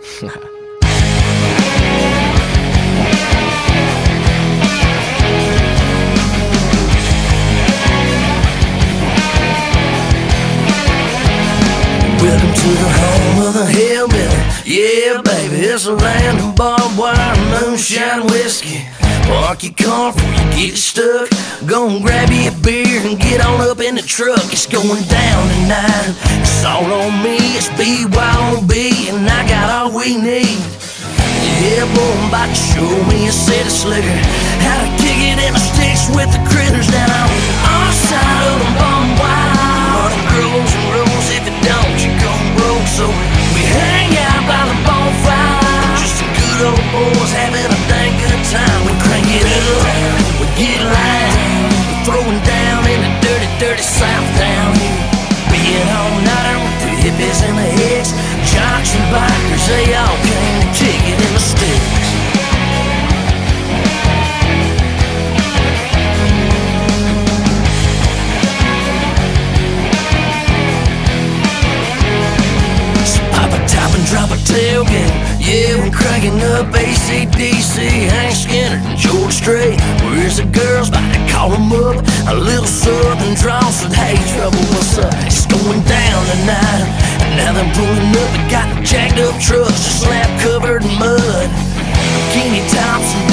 Welcome to the home of the hillbilly. Yeah, baby, it's a land of barbed wire, moonshine, whiskey. Park your car before you get stuck. Go and grab you a beer and get on up in the truck. It's going down tonight. It's all on me. It's BYOB, and I got all we need. Yeah, boy, I'm about to show me a city slicker, how to kick it in the sticks with the critters down on our side of the barbed wire. Money grows and rolls. If it don't, you gon' broke. So we hang out by the bonfire, just some good old boys having a dang good time. We crank it up, we get light, we're throwing down in the dirty, dirty South down here. Being all nighter with the hippies and the hicks, jocks and bikers, they all came to kick it in the sticks. Drop a tailgate, yeah, we're cranking up AC/DC, Hank Skinner and George Strait. Where's the girls? About to call them up. A little southern drawl said, hey, trouble, what's up? It's going down tonight. And now they're pulling up and got jacked up trucks, just slap covered in mud. Bikini tops and